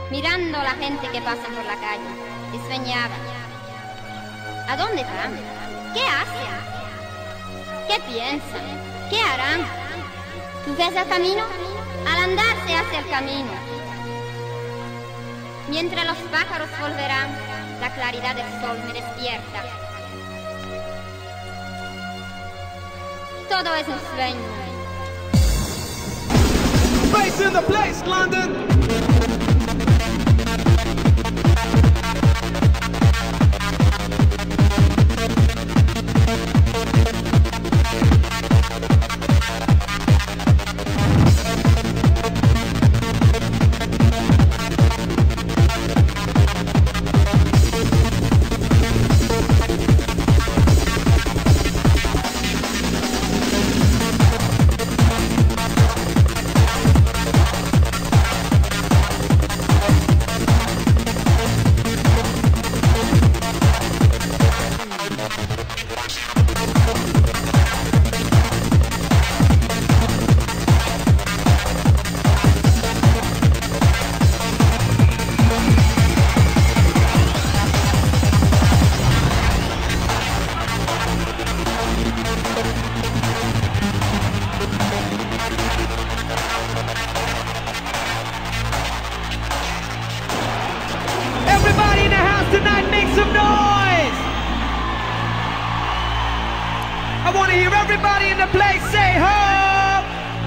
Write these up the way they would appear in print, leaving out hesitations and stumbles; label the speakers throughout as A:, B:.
A: mirando a la gente que pasa por la calle, despeñada. ¿A dónde van? ¿Qué hacen? ¿Qué piensan? ¿Qué harán? ¿Tú ves el camino? Al andar se hace el camino. Mientras los pájaros volverán, la claridad del sol me despierta. Todo es un sueño.
B: Place in the place, London. Everybody in the house tonight, make some noise! I want to hear everybody in the place say ho!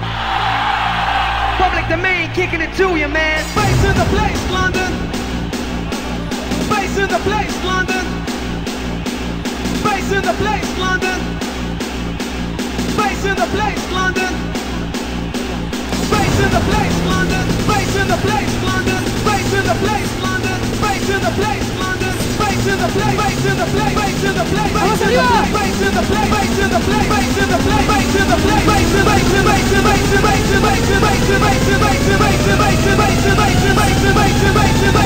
B: Public domain kicking it to you, man. Bass in the place, London. Bass in the place, London. Bass in the place, London. Bass in the place, London. Bass in the place, London. Bass in the place, London. Bass in the place, London. Bass in the place, London. Bass in the place, bass in the place, bass in the place, bass in the place, bass in the place, bass in the place, bass in the place, bass in the place, bass in bass in bass in bass in bass in bass in bass in bass in bass in bass in bass in bass in bass in bass in bass in bass in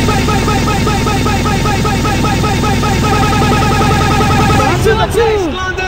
B: bass in the place, London.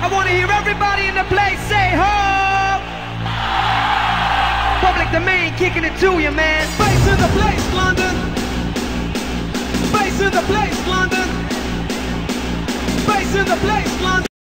B: I wanna hear everybody in the place say ho. Public domain kicking it to you, man. Bass in the place, London. Bass in the place, London. Bass in the place,